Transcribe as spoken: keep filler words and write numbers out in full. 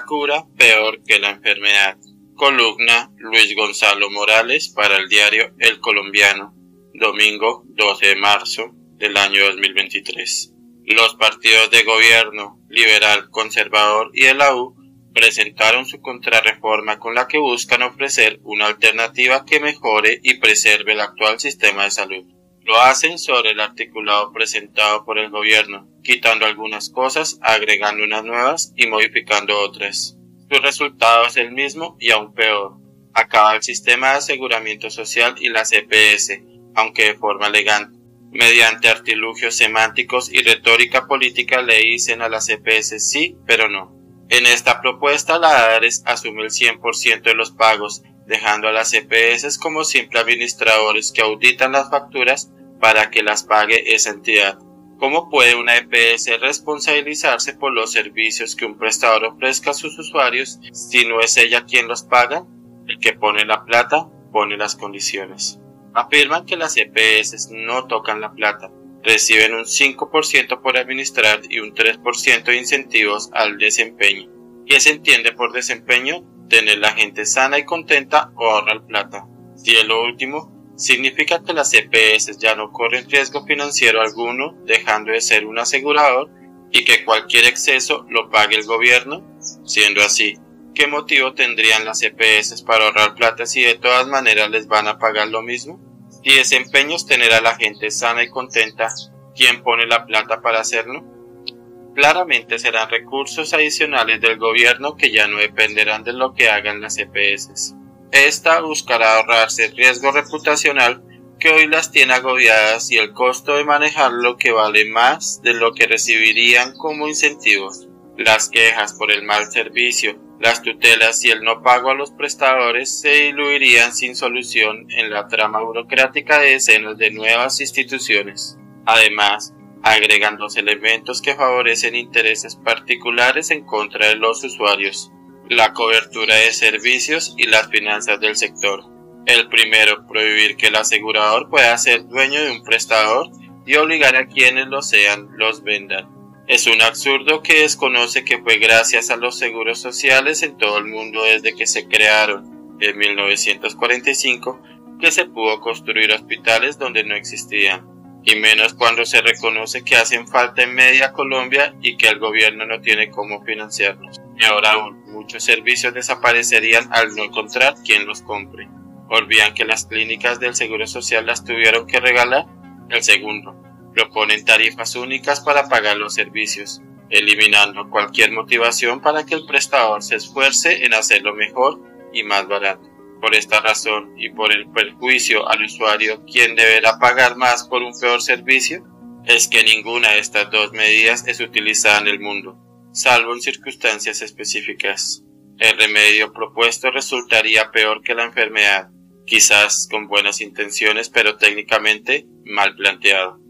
la cura peor que la enfermedad. Columna Luis Gonzalo Morales para el diario El Colombiano, domingo doce de marzo del año dos mil veintitrés. Los partidos de gobierno, liberal, conservador y de la U presentaron su contrarreforma con la que buscan ofrecer una alternativa que mejore y preserve el actual sistema de salud. Lo hacen sobre el articulado presentado por el gobierno, quitando algunas cosas, agregando unas nuevas y modificando otras. Su resultado es el mismo y aún peor. Acaba el sistema de aseguramiento social y las E P S, aunque de forma elegante. Mediante artilugios semánticos y retórica política le dicen a las E P S sí, pero no. En esta propuesta la ARES asume el cien por ciento de los pagos, dejando a las E P S como simples administradores que auditan las facturas para que las pague esa entidad. ¿Cómo puede una E P S responsabilizarse por los servicios que un prestador ofrezca a sus usuarios si no es ella quien los paga? El que pone la plata, pone las condiciones. Afirman que las E P S no tocan la plata, reciben un cinco por ciento por administrar y un tres por ciento de incentivos al desempeño. ¿Qué se entiende por desempeño? Tener la gente sana y contenta o ahorrar plata. Si es lo último, significa que las E P S ya no corren riesgo financiero alguno, dejando de ser un asegurador, y que cualquier exceso lo pague el gobierno. Siendo así, ¿qué motivo tendrían las E P S para ahorrar plata si de todas maneras les van a pagar lo mismo? Si desempeño es tener a la gente sana y contenta, ¿quién pone la plata para hacerlo? Claramente serán recursos adicionales del gobierno que ya no dependerán de lo que hagan las E P S. Esta buscará ahorrarse el riesgo reputacional que hoy las tiene agobiadas y el costo de manejarlo que vale más de lo que recibirían como incentivos. Las quejas por el mal servicio, las tutelas y el no pago a los prestadores se diluirían sin solución en la trama burocrática de decenas de nuevas instituciones. Además, agregan dos elementos que favorecen intereses particulares en contra de los usuarios: la cobertura de servicios y las finanzas del sector. El primero, prohibir que el asegurador pueda ser dueño de un prestador y obligar a quienes lo sean los vendan. Es un absurdo que desconoce que fue gracias a los seguros sociales en todo el mundo desde que se crearon, en mil novecientos cuarenta y cinco, que se pudo construir hospitales donde no existían, y menos cuando se reconoce que hacen falta en media Colombia y que el gobierno no tiene cómo financiarlos. Y ahora aún, muchos servicios desaparecerían al no encontrar quien los compre. Olvidan que las clínicas del Seguro Social las tuvieron que regalar. El segundo, proponen tarifas únicas para pagar los servicios, eliminando cualquier motivación para que el prestador se esfuerce en hacerlo mejor y más barato. Por esta razón y por el perjuicio al usuario, ¿quién deberá pagar más por un peor servicio? Es que ninguna de estas dos medidas es utilizada en el mundo, salvo en circunstancias específicas. El remedio propuesto resultaría peor que la enfermedad, quizás con buenas intenciones, pero técnicamente mal planteado.